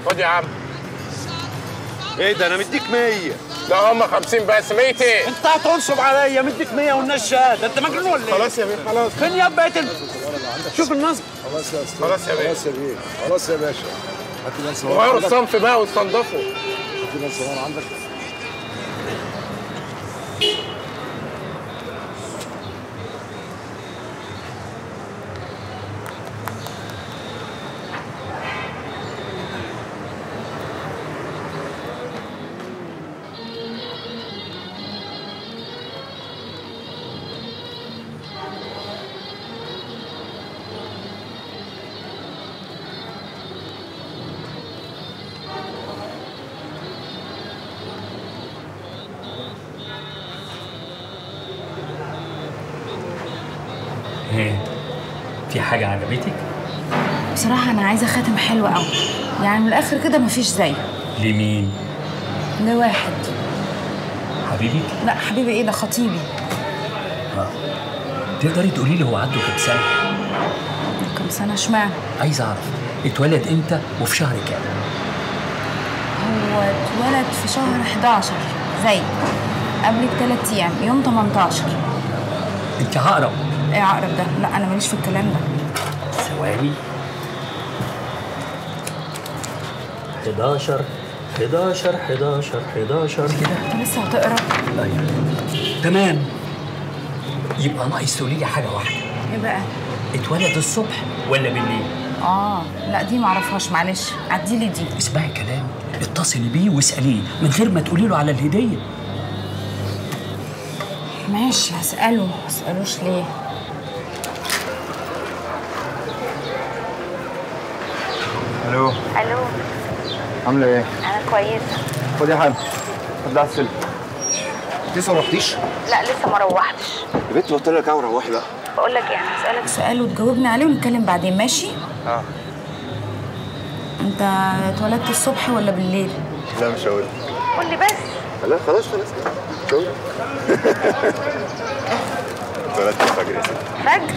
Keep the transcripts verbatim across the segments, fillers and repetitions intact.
خد يا عم. ايه ده؟ انا مديك مية. لا هم خمسين بس. مية ايه؟ انت هتنصب عليا. مديك مية والناس شهاده. انت مجنون ولا ايه؟ خلاص يا بيه خلاص. فين يا بقيت انت؟ شوف النصب. خلاص يا استاذ. خلاص يا بيه. خلاص يا بيه. خلاص يا باشا. هات لي بس غيروا الصنف بقى واستنضفوا. هات لي بس ورا عندك. ايه؟ في حاجة عجبتك؟ بصراحة أنا عايزة خاتم حلو قوي، يعني من الآخر كده مفيش زيه. لمين؟ لواحد. حبيبك؟ لا حبيبي إيه ده؟ خطيبي. اه تقدري تقولي لي هو عنده كام سنة؟ كام سنة اشمعنى؟ عايز أعرف اتولد إمتى وفي شهر كام؟ هو اتولد في شهر حداشر زي قبل بثلاث أيام، يوم تمنتاشر. أنت عقرب. إيه عقرب ده؟ لا أنا ماليش في الكلام ده. ثواني. حداشر حداشر حداشر حداشر كده. أنت لسه هتقرا؟ أيوه تمام. يبقى ناقص تقولي لي حاجة واحدة. إيه بقى؟ اتولد الصبح ولا بالليل؟ آه لا دي معرفهاش، معلش عديلي دي. اسمعي كلامي، اتصلي بيه واسأليه من غير ما تقولي له على الهدية. ماشي هسأله، ما اسألوش ليه؟ الو. الو. عامله ايه؟ انا كويسه. خدي يا حاج. خد على السلم. انت لسه ما رحتيش؟ لا لسه ما روحتش. يا بنت قلت لك اهو روحي بقى. بقول لك ايه، هسألك سؤال وتجاوبني عليه ونتكلم بعدين، ماشي؟ اه. انت اتولدت الصبح ولا بالليل؟ لا مش هقول. قول لي بس. لا خلاص خلاص مش هقول. اتولدت الفجر يا ستي. فجر؟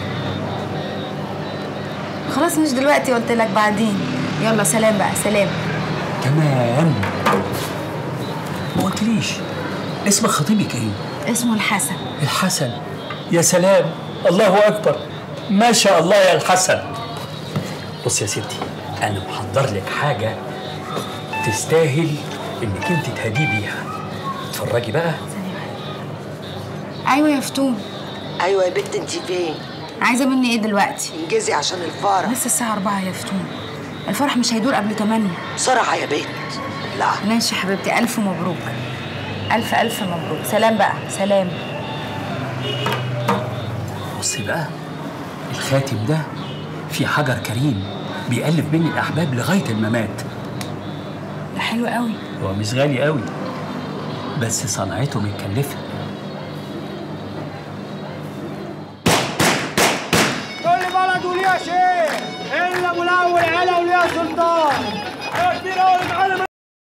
خلاص مش دلوقتي، قلت لك بعدين. يلا سلام بقى، سلام. تمام. ما قلتليش اسم خطيبك ايه؟ اسمه الحسن. الحسن. يا سلام، الله اكبر، ما شاء الله يا الحسن. بص يا ستي، انا محضر لك حاجه تستاهل انك انت تهدي بيها. اتفرجي بقى. ايوه يا فتون. ايوه يا بنت انت فين؟ عايزه مني ايه دلوقتي؟ انجزي عشان الفرح. لسه الساعه أربعة يا فتون. الفرح مش هيدور قبل تمانية. بسرعه يا بنت. لا ماشي يا حبيبتي، الف مبروك. الف الف مبروك. سلام بقى، سلام. بصي بقى، الخاتم ده فيه حجر كريم بيألف بين الأحباب لغاية الممات. ده حلو قوي. هو مش غالي قوي بس صنعته متكلفة. كل بلد وليها شيء الا ابو الاول علا وليها سلطان. يا كبير قوي معانا.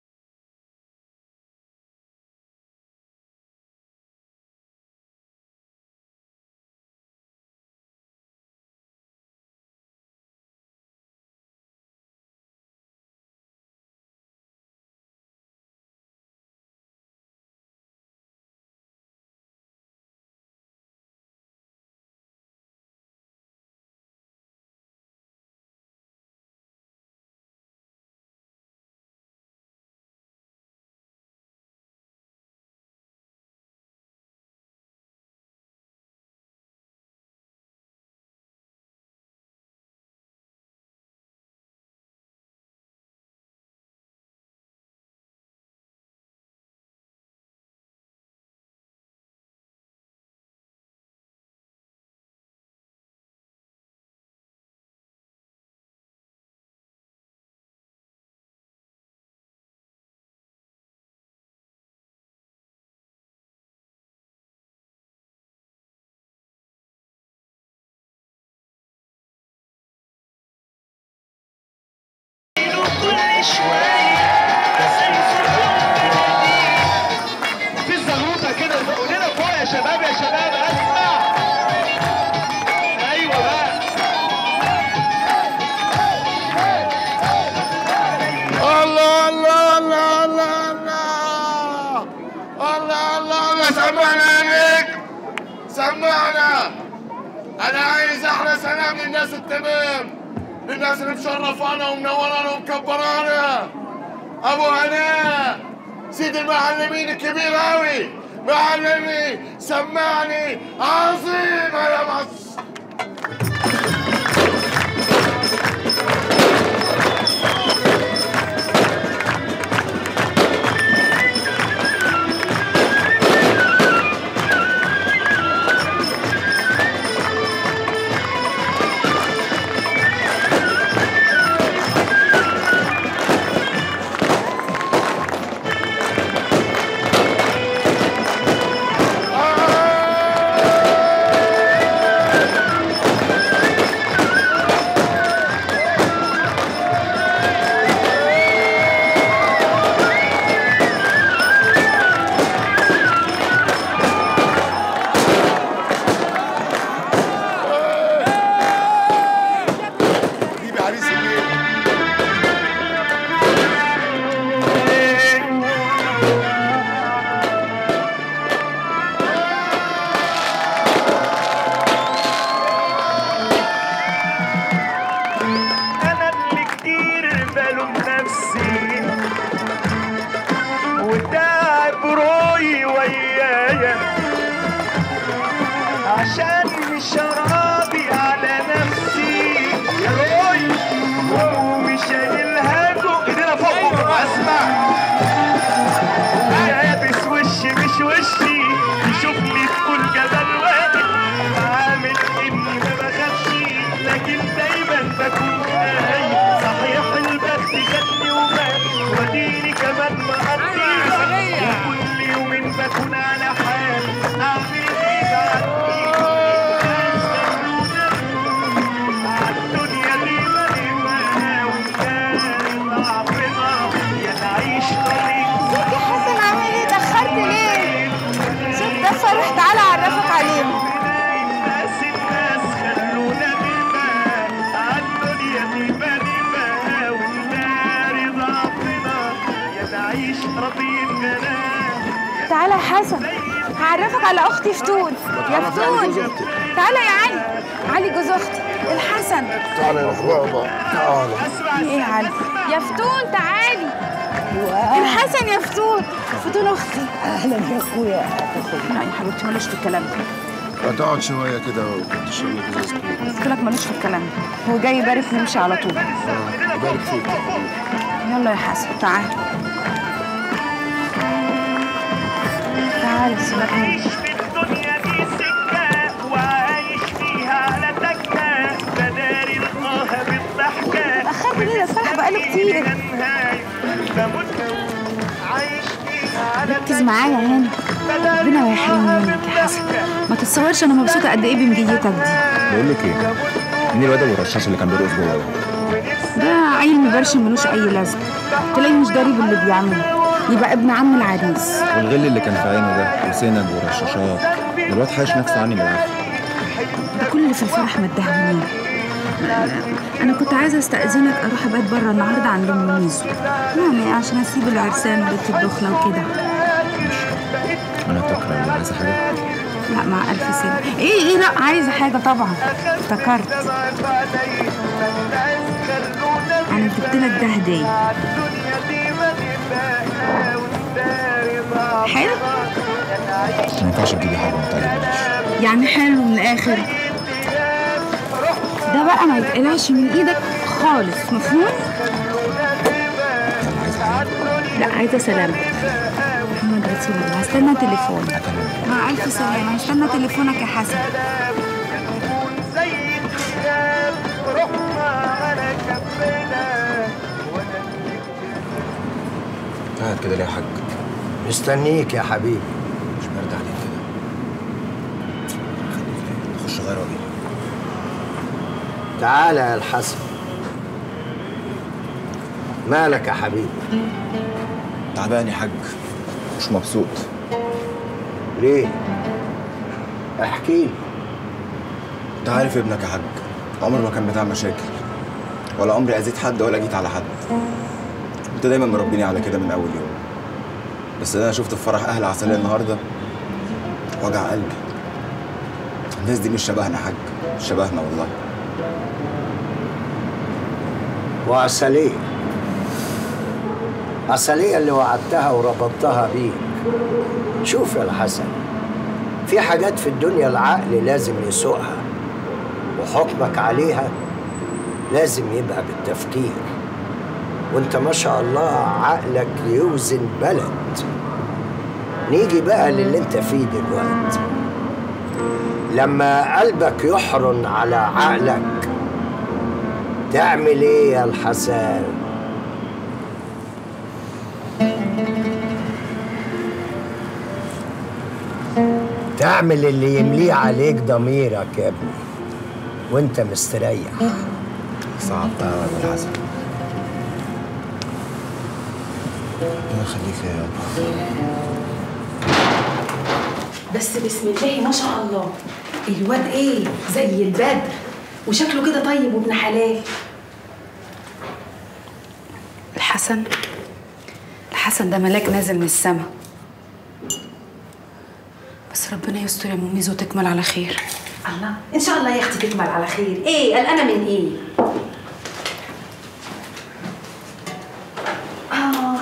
في الزغروطه كده قول لنا فوق يا شباب يا شباب اسمع. ايوه بقى. الله انا عايز احلى سلام للناس التمام، للناس اللي مشرفانا ومنورانا ومكبرانا. ابو هناء سيد المعلمين الكبير قوي، معلمي سمعني عظيمه يا مصر. تعالى يا حسن، هعرفك على اختي فتون. يا فتون تعالى يا علي. علي جوز اختي الحسن. تعالى يا بابا تعالى. ايه يا علي؟ يا فتون تعالي. الحسن يا فتون. فتون اختي. اهلا يا اخويا. لا يا حبيبتي مالوش في الكلام ده. هتقعد شويه كده وتشرب لك ازازه كولا. قلت لك مالوش في الكلام ده، هو جاي يبارك ونمشي على طول. اه يبارك فيك. يلا يا حسن تعالى. تعالى سيبك مني. الدنيا دي سكة وعايش فيها على تكة، بداري القاها بالضحكة. أخدت ليه ده الفرح بقاله كتير. ركز معايا يا هاني، ربنا يحرمني منك يا حسن. ما تتصورش أنا مبسوطة قد إيه بمجيتك دي. بقول لك إيه؟ مين الواد أبو الرشاش اللي كان بيرقص جوه ده؟ ده عيل مبرشم ملوش أي لازمة، تلاقيه مش داري باللي بيعمله، يبقى ابن عم العريس. والغل اللي كان في عينه ده وسنج ورشاشات، الواد حايش نفسه عني بالعافيه. ده كل اللي في الفرح مدهونين. انا كنت عايزه استاذنك اروح ابات بره النهارده عند ام ميزو، يعني عشان اسيب العرسان وبيت الدخله وكده. انا تكره ولا عايزه حاجه؟ لا مع الف سنه. ايه ايه لا عايزه حاجه طبعا، افتكرت انا جبت لك ده هديه. حلو؟ ما ينفعش تجيبي حاجه ما تعجبنيش. يعني حلو من الاخر. ده بقى ما يتقلعش من ايدك خالص، مفهوم؟ لا عايزه سلامتك. محمد رسول الله. هستنى تليفونك. مع الف سلامه. هستنى تليفونك يا حسن. قاعد كده ليه يا حاج؟ مستنيك يا حبيبي. مش برد عليك كده. خليك ليه؟ خش غير واجي. تعالى يا الحسن. مالك يا حبيبي؟ تعبان يا حاج، مش مبسوط. ليه؟ احكي لي. انت عارف ابنك يا حاج عمره ما كان بتاع مشاكل، ولا عمري اذيت حد ولا جيت على حد. انت دايما مربيني على كده من اول يوم. بس انا شفت في فرح اهل عسلية النهارده وجع قلبي. الناس دي مش شبهنا يا حاج. شبهنا والله. وعسلية عسلية اللي وعدتها وربطتها بيك. شوف يا الحسن، في حاجات في الدنيا العقل لازم يسوقها، وحكمك عليها لازم يبقى بالتفكير. وانت ما شاء الله عقلك يوزن بلد. نيجي بقى للي انت فيه دلوقتي. لما قلبك يحرن على عقلك تعمل ايه يا الحسن؟ تعمل اللي يمليه عليك ضميرك يا ابني وانت مستريح. صعبتها يا ابو الحسن. ربنا يخليك يا يابا. بس بسم الله ما شاء الله، الواد ايه زي البدر، وشكله كده طيب وابن حلال. الحسن الحسن ده ملاك نازل من السما. بس ربنا يستر يا ام ميزو وتكمل على خير. الله، ان شاء الله يا اختي تكمل على خير. ايه قلقانه من ايه؟ آه.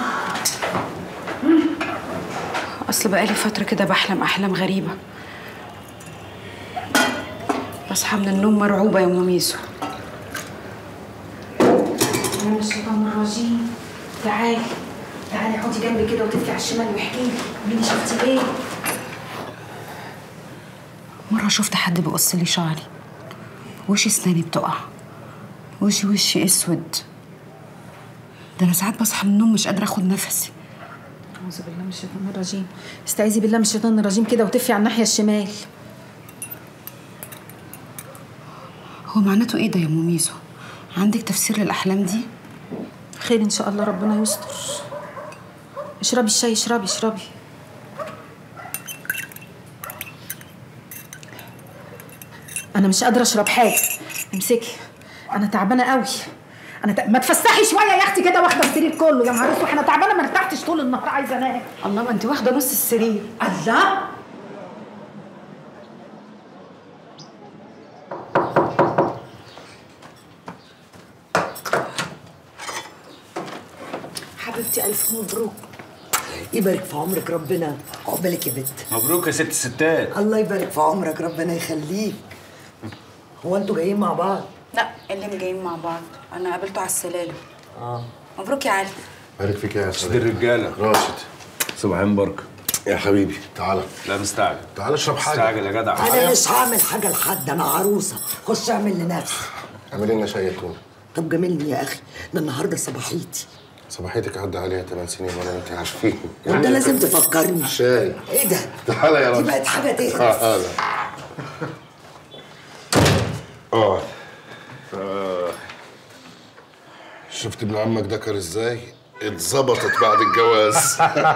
اصل بقالي فتره كده بحلم احلام غريبه، بصحى من النوم مرعوبه يا ام ميزو. انا مش الشيطان الرجيم. تعالي تعالي اقعدي جنبي كده وتدفي على الشمال واحكي لي، قولي لي شفتي ايه؟ مرة شفت حد بيقص لي شعري، وشي اسناني بتقع، وشي وشي اسود. ده انا ساعات بصحى من النوم مش قادرة اخد نفسي. اعوذ بالله من الشيطان الرجيم. استعيذي بالله من الشيطان الرجيم كده وتفي على الناحية الشمال. هو معناته ايه ده يا ام ميزو؟ عندك تفسير للأحلام دي؟ خير ان شاء الله، ربنا يستر. اشربي الشاي، اشربي اشربي. انا مش قادره اشرب حاجه. امسكي، انا تعبانه قوي. انا ت... ما تفسحي شويه يا اختي كده، واخده السرير كله. يا نهار اسود، انا تعبانه ما ارتحتش طول النهار، عايزه انام. الله، ما انت واخده نص السرير. الله، حبيبتي الف مبروك. يبارك في عمرك ربنا. عقبالك يا بنت. مبروك يا ست الستات. الله يبارك في عمرك، ربنا يخليك. هو انتوا جايين مع بعض؟ لا، اللي جايين مع بعض، انا قابلته على السلالم. اه مبروك يا علي. بارك فيك يا سيد الرجاله. راشد صباحين بركه يا حبيبي. تعالى. لا مستعجل. تعالى اشرب حاجه. مستعجل يا جدع. انا مش هعمل حاجه لحد، انا عروسه. خش اعمل لنفسي. اعملي لنا شاي تونه. طب جميلني يا اخي، ده النهارده صباحيتي. صباحيتك عدى عليها ثمان سنين وانا انت عارفين. وانت لازم تفكرني. شاي. ايه ده؟ تعالى يا راجل. دي بقت حاجه تقرف. تعالى. اه اه شفت ابن عمك دكر ازاي؟ اتظبطت بعد الجواز.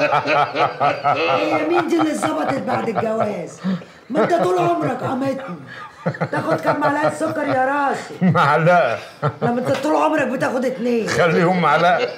هي مين دي اللي اتظبطت بعد الجواز؟ ما انت طول عمرك قمتني. تاخد كام معلقه سكر يا راشد؟ معلقه. لما انت طول عمرك بتاخد اتنين. خليهم معلقه.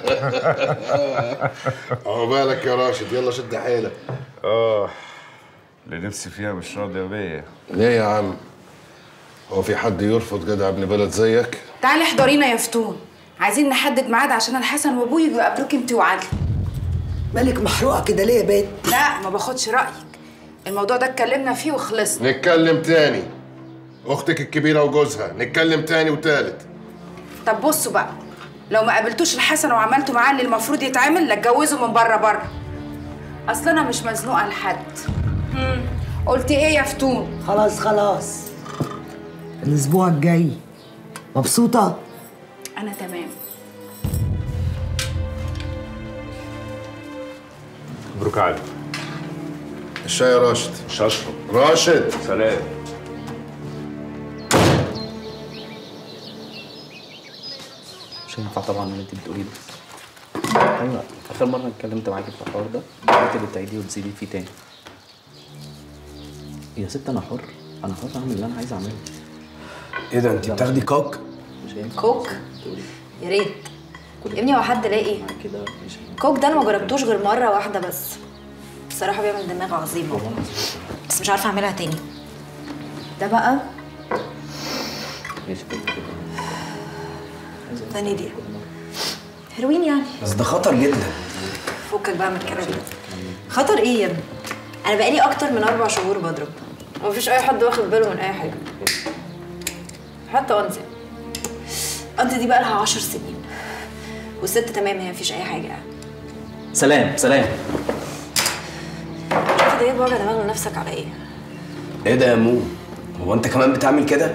عقبالك يا راشد، يلا شد حيلك. اه اللي نفسي فيها مش راضيه بيا. ليه يا عم؟ هو في حد يرفض جدع ابن بلد زيك؟ تعالي احضرينا يا فتون، عايزين نحدد ميعاد عشان الحسن وابوه يجوا يقابلوك انت وعلي. مالك محروقه كده ليه يا بنت؟ لا، ما باخدش رايك. الموضوع ده اتكلمنا فيه وخلصنا. نتكلم تاني. اختك الكبيره وجوزها، نتكلم تاني وتالت. طب بصوا بقى، لو ما قابلتوش الحسن وعملتوا معاه اللي المفروض يتعمل، لا اتجوزوا من بره بره. اصل انا مش مزنوقه لحد. امم قلتي ايه يا فتون؟ خلاص خلاص. الاسبوع الجاي. مبسوطه؟ انا تمام. مبروك يا علي. الشاي يا راشد. مش هشرب. راشد سلام. مش هينفع طبعا اللي انت بتقوليه ده. ايوه، اخر مره اتكلمت معاكي في الحوار ده انت بتعيديه وتزيدي فيه تاني. يا ست انا حر، انا حر اعمل اللي انا عايز اعمله. ايه ده، انت بتاخدي كوك؟ مش هينفع. كوك؟ يا ريت يا ابني، هو حد لاقي كده كوك ده؟ انا ما جربتوش غير مره واحده بس، الصراحه بيعمل دماغ عظيمه، بس مش عارفه اعملها تاني. ده بقى ثاني دي هيروين يعني. بس ده خطر جدا. فكك بقى من الكلام ده. خطر ايه يا ابني؟ انا بقالي اكتر من اربع شهور بضرب ومفيش اي حد واخد باله من اي حاجه، حتى انت انت دي بقى لها عشر سنين والست تمام، هي مفيش اي حاجه يعني. سلام سلام. كده ايه بوجع دماغ لنفسك على ايه؟ ايه ده يا مو؟ هو انت كمان بتعمل كده؟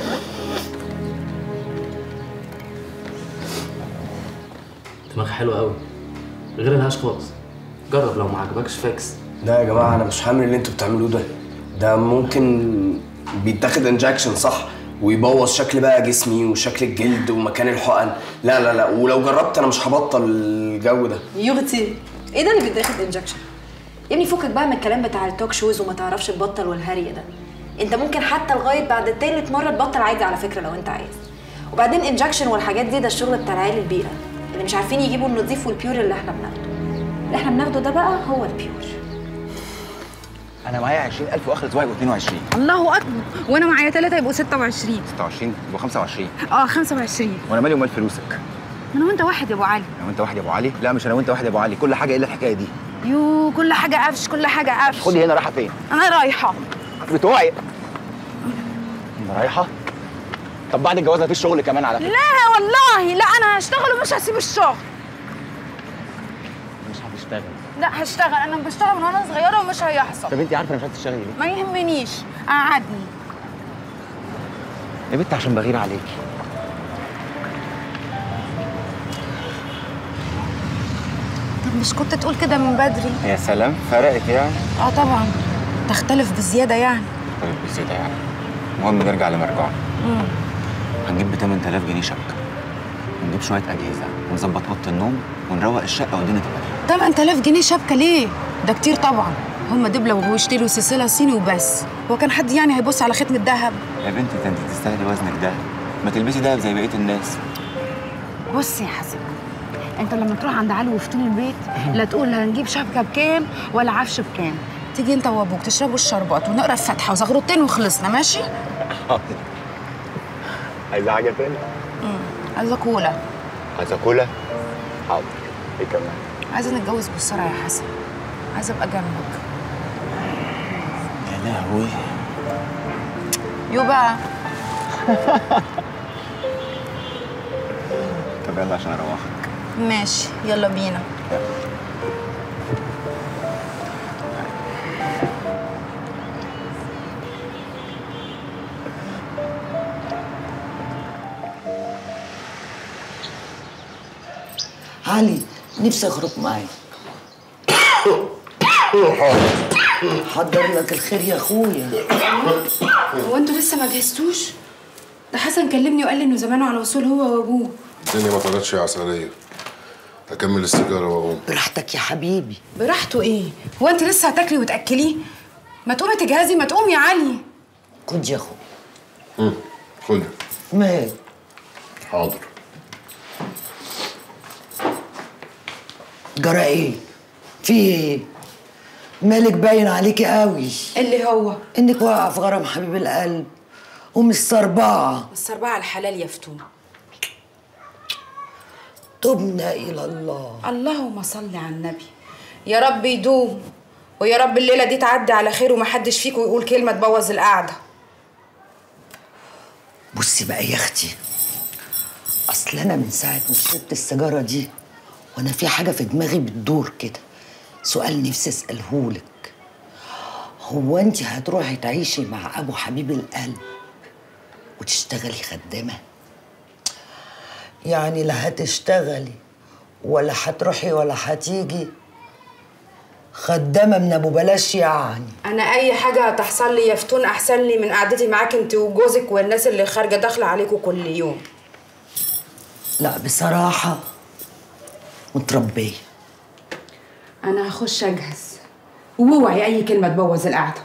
دماغك حلو قوي، غير الهاش خالص. جرب لو ما عجبكش فاكس. لا يا جماعه انا مش هعمل اللي انتوا بتعملوه ده. ده ممكن بيتاخد انجكشن صح ويبوظ شكل بقى جسمي وشكل الجلد ومكان الحقن. لا لا لا، ولو جربت انا مش هبطل الجو ده. يغتي ايه ده اللي بيتاخد انجكشن؟ يا ابني فكك بقى من الكلام بتاع التوك شوز وما تعرفش تبطل والهري ده. انت ممكن حتى لغايه بعد تالت مره تبطل عادي على فكره لو انت عايز. وبعدين انجكشن والحاجات دي ده الشغل بتاع العيال البيئه اللي مش عارفين يجيبوا النظيف والبيور اللي احنا بناخده. اللي احنا بناخده ده بقى هو البيور. انا معايا عشرين ألف واخر اسبوع يبقوا اتنين وعشرين. الله اكبر، وانا معايا ثلاثة يبقوا ستة وعشرين. ستة وعشرين يبقوا خمسة وعشرين. اه خمسة وعشرين. وانا مالي ومال فلوسك؟ انا وانت واحد يا ابو علي. انا وانت واحد يا ابو علي؟ لا مش انا وانت واحد يا ابو علي، كل حاجه الا الحكايه دي. يو كل حاجه قفش، كل حاجه قفش. خدي هنا رايحه فين؟ انا رايحه. بتوعي. انت رايحه؟ طب بعد الجواز مفيش شغل كمان على فكره. لا والله لا، انا هشتغل ومش هسيب الشغل. مش هتشتغل؟ لا هشتغل، انا بشتغل من وانا صغيره ومش هيحصل. طب انت عارفه انا مش عايزه تشتغلي ليه؟ ما يهمنيش، قعدني. يا بنت عشان بغير عليكي. طب مش كنت تقول كده من بدري؟ يا سلام، فرقت يعني؟ اه طبعا، تختلف بزياده يعني. طيب بزياده يعني. المهم نرجع لمرجعنا. امم هنجيب ب ثمانية آلاف جنيه شبكه، ونجيب شويه اجهزه، ونظبط اوضه النوم، ونروق الشقه والدنيا تبقى ثمانية آلاف جنيه شبكه ليه؟ ده كتير طبعا. هم دبله واشتروا سلسله صيني وبس. هو كان حد يعني هيبص على ختم الذهب؟ يا بنتي ده انت تستاهلي وزنك ده، ما تلبسي دهب زي بقيه الناس. بص يا حسن، انت لما تروح عند علي وفتون البيت لا تقول هنجيب شبكه بكام ولا عفش بكام. تيجي انت وابوك تشربوا الشربات ونقرا الفاتحه وزغروتين وخلصنا. ماشي؟ حاضر. عايزه حاجه تاني؟ امم عايزه كولا. عايزه كولا؟ حاضر. ايه كمان؟ عايزه نتجوز بسرعه يا حسن، عايزه ابقى جنبك. يا لهوي. يو بقى. طب يلا عشان اروحك. ماشي يلا بينا. علي نفسي اخرج معاك. حضر لك الخير يا اخويا. هو انتوا لسه ما جهزتوش؟ ده حسن كلمني وقال لي انه زمانه على وصول هو وابوه. الدنيا ما طلعتش يا عسلية. هكمل السيجارة واقوم. براحتك يا حبيبي. براحته ايه؟ هو انت لسه هتاكلي وتاكليه؟ ما تقومي تجهزي، ما تقومي يا علي. خد يا اخو. امم خد. مال؟ حاضر. جرى ايه؟ في ايه؟ مالك باين عليكي قوي. اللي هو انك واقعه في غرام حبيب القلب ومستربعه. مستربعه الحلال يا فتون. تبنا الى الله. اللهم صل على النبي. يا رب يدوم، ويا رب الليله دي تعدي على خير ومحدش فيكم يقول كلمه تبوظ القعده. بصي بقى يا اختي، اصل انا من ساعه ما شربت السيجاره دي وانا في حاجه في دماغي بتدور كده، سؤال نفسي اسالهولك. هو انت هتروحي تعيشي مع ابو حبيب القلب وتشتغلي خدامه؟ يعني لا هتشتغلي ولا هتروحي ولا هتيجي، خدامه من ابو بلاش يعني. انا اي حاجه هتحصل لي يا فتون احسن لي من قعدتي معاك انت وجوزك والناس اللي خارجه داخله عليكم كل يوم. لا بصراحه متربيه. انا هخش اجهز واوعي اي كلمه تبوظ القعده.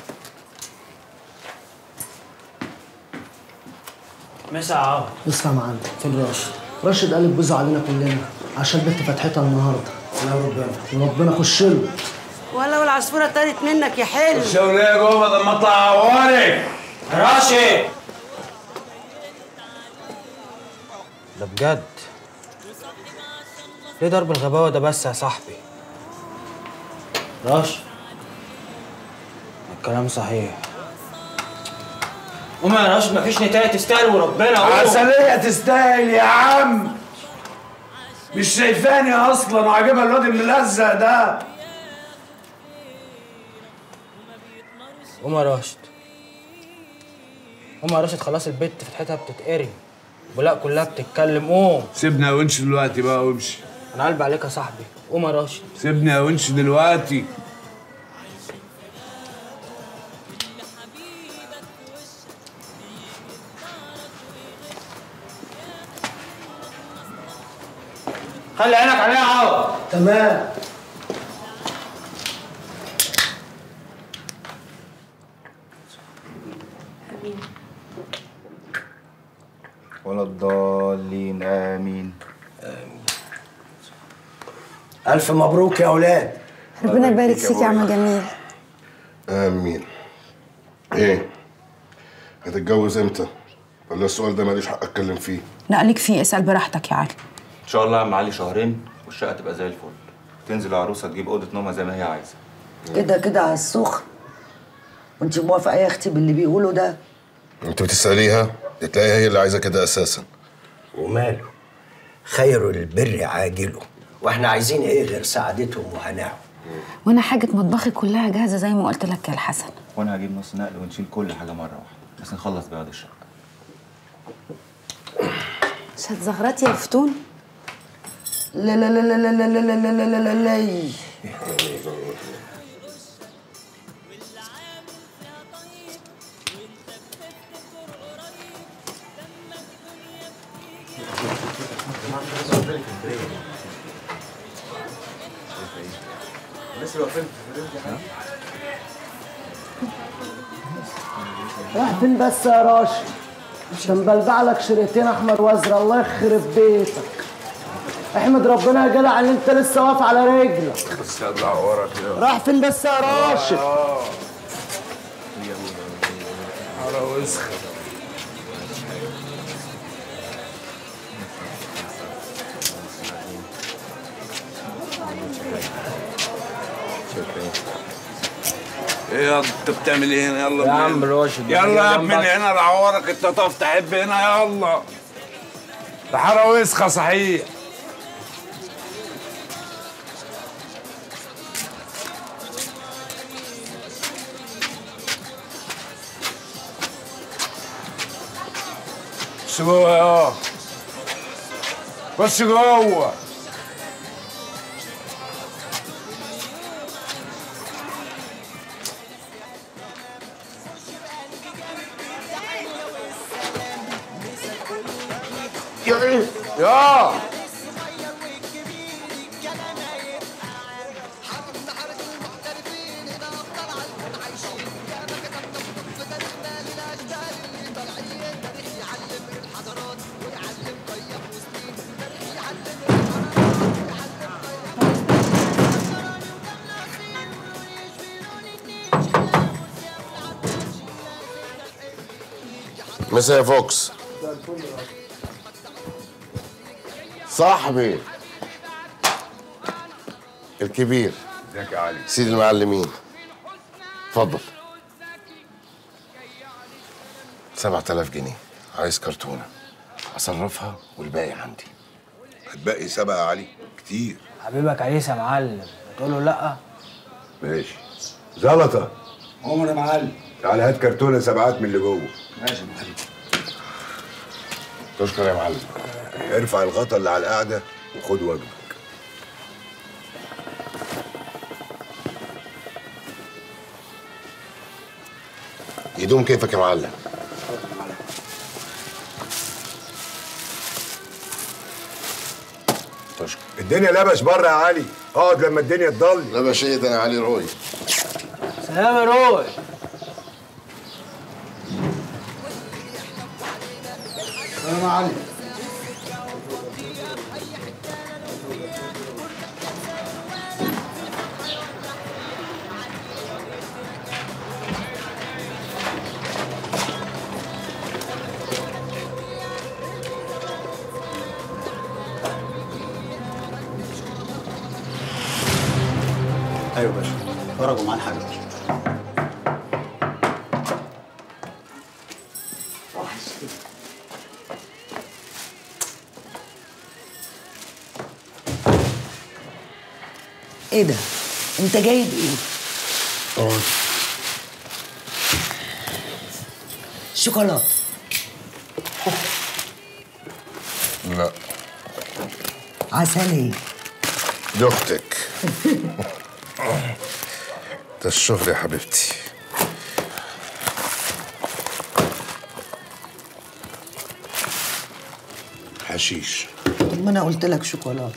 مسا عوض. بص يا معلم، فين راشد؟ راشد قال بوزه علينا كلنا عشان بنت فتحتها النهارده. لا ربنا وربنا خش له. ولو العصفوره طارت منك يا حلو. الشغل ايه جوه؟ طب ما اطلع اعورك. راشد ده بجد؟ ليه ضرب الغباوة ده بس يا صاحبي؟ راشد الكلام صحيح. قوم يا راشد، مفيش نتاية تستاهل وربنا. عسلية تستاهل يا عم. مش شايفاني اصلا وعاجبها الواد الملزق ده. قوم يا راشد، قوم يا راشد، خلاص البت فتحتها بتتقري، ولا كلها بتتكلم. قوم. سيبني يا ونش دلوقتي بقى وامشي. انا قلبي عليك يا صاحبي. قوم يا راشد. سيبني يا ونش دلوقتي. خلي عينك عليها يا عوض. تمام. امين. ولا الضالين. امين. امين. الف مبروك يا اولاد. ربنا يبارك فيك يا عم جميل. امين. ايه هتتجوز امتى؟ ولا السؤال ده ماليش حق اتكلم فيه؟ لا ليك فيه، اسال براحتك يا علي. ان شاء الله يا عم علي شهرين والشقه تبقى زي الفل. تنزل العروسه تجيب اوضه نومها زي ما هي عايزه. كده كده على السخن. وانت موافقه يا اختي باللي بيقولوا ده؟ انت بتساليها تلاقيها هي اللي عايزه كده اساسا. وماله؟ خير البر عاجله، واحنا عايزين ايه غير سعادتهم وهناهم. وانا حاجه مطبخي كلها جاهزه زي ما قلت لك يا الحسن. وانا هجيب نص نقل ونشيل كل حاجه مره واحده، بس نخلص بياض الشقه. مش هتزغرطي يا فتون؟ لا لا لا لا لا لا لا لا لا لا لا. راح فين بس يا راشد؟ مش مبلبع لك شريطين احمر وازرق، الله يخرب بيتك. احمد ربنا يا جدع ان انت لسه واقف على رجلك. بس اطلع وراك يا. راح فين بس يا راشد؟ على وسخ. ايه يا انت بتعمل ايه هنا؟ يلا يا عم راشد يلا يا ابني هنا العوارك، انت تقف تحب هنا. يلا ده حاره وسخه صحيح. خش جوه يا خش جوه. يا ايه يا مساء يا فوكس. صاحبي الكبير. ازيك يا علي؟ سيد المعلمين. اتفضل. سبعة آلاف جنيه، عايز كرتونة أصرفها والباقي عندي. هتبقي سبعة يا علي؟ كتير. حبيبك عريس يا معلم، تقول له لا؟ ماشي. زلطة. عمر يا معلم. تعالى هات كرتونة سبعات من اللي جوه. ماشي يا معلم. تشكر يا معلم. ارفع الغطا اللي على القعدة وخد وجبك. يدوم كيفك يا معلم. تشكر. الدنيا لبش بره يا علي، اقعد لما الدنيا تضل. لبش ايه ده؟ انا علي روي. سلام يا روي. سلام يا علي. ايوه يا باشا خرجوا معاه الحاجه. وحشتني. ايه ده؟ انت جايب ايه؟ اقعد. شوكولاته. لا. عسلية. دي اختك. ده الشغل يا حبيبتي. حشيش. طب ما انا قلت لك شوكولاته.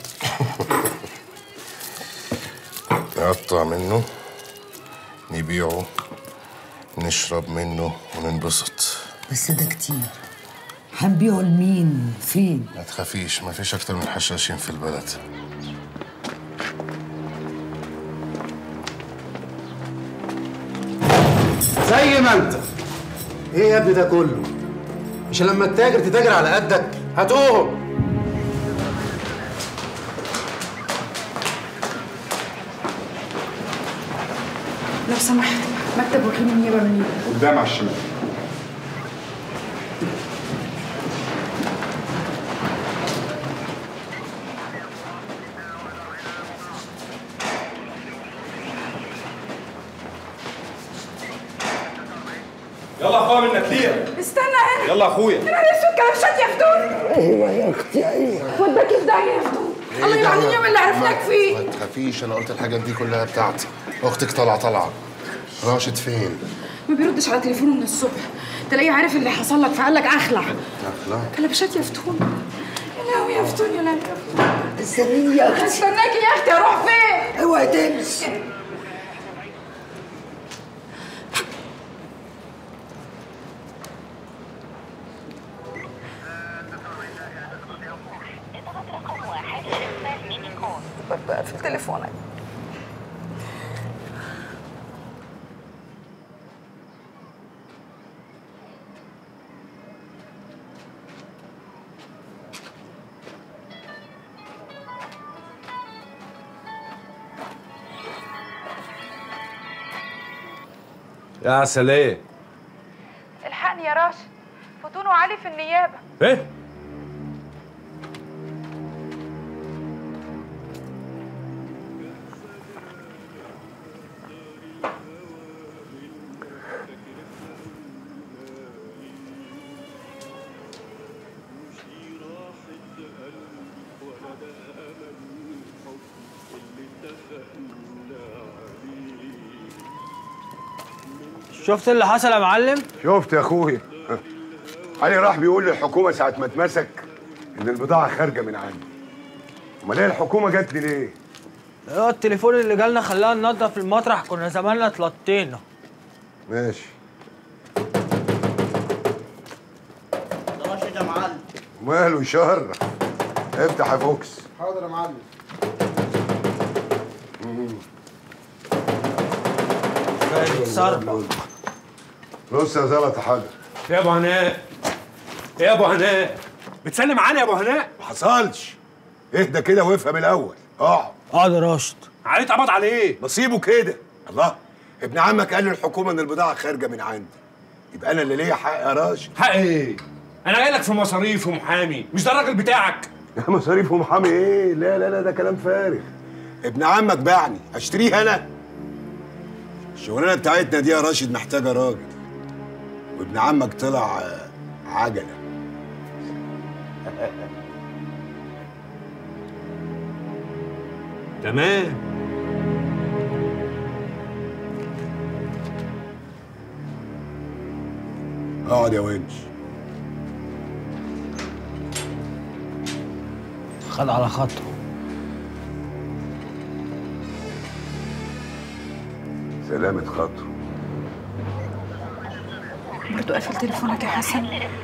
نقطع منه، نبيعه، نشرب منه وننبسط. بس ده كتير. هنبيعه لمين؟ فين؟ ما تخافيش، ما فيش اكتر من حشاشين في البلد. زي ما انت. ايه يا ابني ده كله؟ مش لما تتاجر تتاجر على قدك؟ هاتوهم. لو سمحت مكتب وكيل النيابه منين؟ قدام على الشمال. يلا اخويا منك ليه؟ استنى هنا. يلا اخويا. انا لسه كلبشات يا فتون. ايوه يا اختي ايوه. وداك في داهيه يا فتون. الله يلعن اليوم اللي عرفناك فيه. ما تخافيش، انا قلت الحاجات دي كلها بتاعتي. اختك طالعه طالعه. راشد فين؟ ما بيردش على تليفونه من الصبح. تلاقيه عارف اللي حصل لك فقال لك اخلع. اخلع؟ كلبشات يا فتون. يا لهوي يا فتون يا لهوي يا فتون. استنيني يا اختي. استناكي يا اختي. اروح فين؟ اوعي تمشي. في تليفونك. يا عسلية. الحقني يا راشد، فتون وعلي في النيابه. ايه؟ شفت اللي حصل يا معلم؟ شفت يا اخويا. علي راح بيقول للحكومه ساعه ما اتمسك ان البضاعه خارجه من عندي. امال ايه الحكومه جت لي ليه؟ هو التليفون اللي جالنا خلانا ننضف المطرح، كنا زماننا اتلطينا. ماشي. راشد يا معلم. وماله يشهر؟ افتح يا فوكس. حاضر يا معلم. بص يا زلطه حاجه. يا ابو هناء. يا ابو هناء. بتسلم علي يا ابو هناء؟ ما حصلش. اهدى كده وافهم الاول. اقعد. اقعد يا راشد. علي اتقبض عليه. نصيبه كده. الله. ابن عمك قال للحكومه ان البضاعه خارجه من عندي. يبقى انا اللي ليا حق يا راشد. حق ايه؟ انا قايل لك في مصاريف ومحامي، مش ده الراجل بتاعك؟ مصاريف ومحامي ايه؟ لا لا لا ده كلام فارغ. ابن عمك باعني، اشتريه انا؟ الشغلانه بتاعتنا دي يا راشد محتاجه راجل. وابن عمك طلع عجله. تمام. اقعد يا ونش. خد على خطوه. سلامة خاطره. برضه قافل تليفونك يا حسن.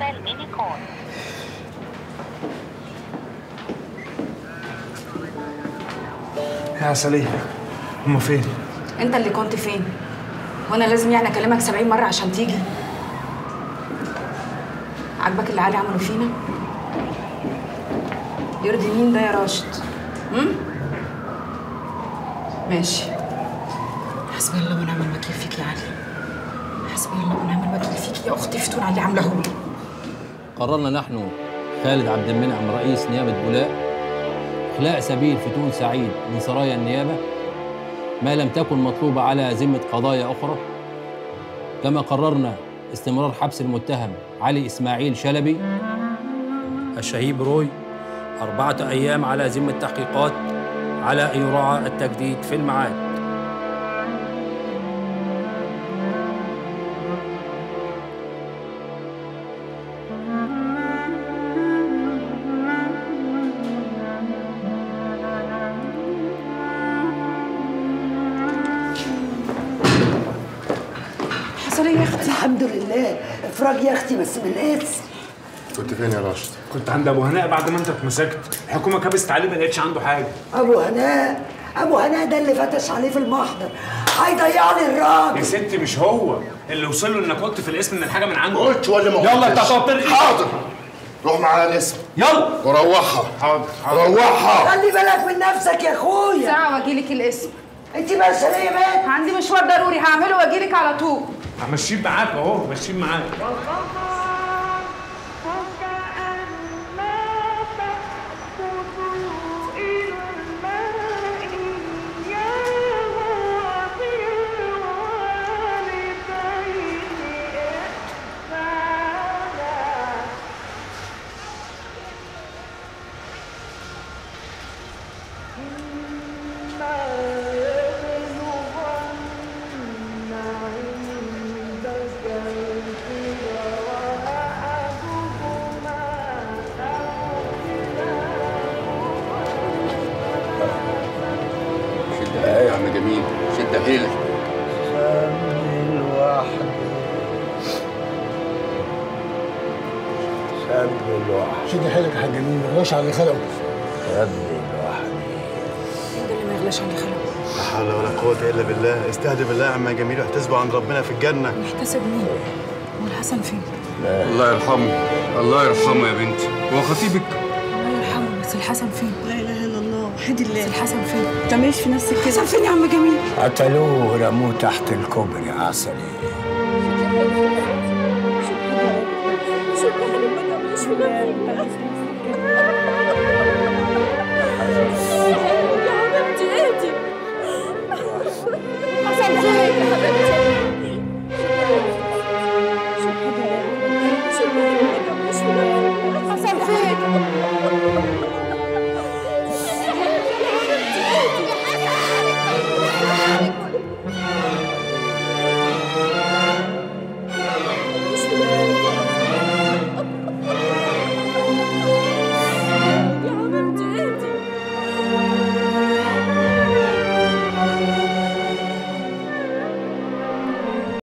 يا عسلية، هما فين؟ انت اللي كنت فين؟ وانا لازم يعني اكلمك سبعين مرة عشان تيجي؟ عاجبك اللي علي عمله فينا؟ يرضي مين ده يا راشد؟ امم؟ ماشي. حسبي الله ونعم الوكيل فيك يا علي. حسبي الله ونعم الوكيل فيك يا اختي، فتون على اللي عاملاه لي. قررنا نحن خالد عبد المنعم رئيس نيابه بولاق اخلاء سبيل فتون سعيد من سرايا النيابه ما لم تكن مطلوبه على ذمه قضايا اخرى. كما قررنا استمرار حبس المتهم علي اسماعيل شلبي الشهيب روي أربعة أيام على ذمة تحقيقات على أن يراعى التجديد في الميعاد. حصل ايه يا اختي؟ الحمد لله، افراج يا اختي بس من القدس. كنت فين يا راشد؟ كنت عند ابو هناء بعد ما انت اتمسكت، الحكومه كبست عليه ما لقيتش عنده حاجه. ابو هناء ابو هناء ده اللي فتش عليه في المحضر، هيضيع لي الراجل. يا ستي مش هو اللي وصل له انك قلت في الاسم ان الحاجه من عنده. قلت ولا ما قلتش؟ يلا انت هتقعد. حاضر، روح معايا الاسم. يلا وروحها. حاضر حاضر. روحها. خلي بالك من نفسك يا اخويا. ساعة واجيلك الاسم. انت ماشيه ليه يا بنت؟ عندي مشوار ضروري هعمله واجيلك على طول. همشيك معاك اهو، ماشيين معاك. ايه يا عم جميل، شد حيلك. سمي لوحدي سمي لوحدي شد حيلك يا حاج جميل، ما يغلاش على اللي خلقه. سمي لوحدي. مين ده اللي ما يغلاش على اللي خلقه؟ لا حول ولا قوة إلا بالله، استهدي بالله يا عم جميل واحتسبوا عند ربنا في الجنة. نحتسب مين؟ هو الحسن فين؟ الله يرحمه، الله يرحمه يا بنتي، هو خطيبك؟ الله يرحمه، بس الحسن فين؟ لا اله الا الله، وحيد الله. بس الحسن فين؟ ما تعمليش في نفسك كده. الحسن فين يا عم جميل؟ قتلوه ورموه تحت الكوبري عسلي. شكرا. شكرا.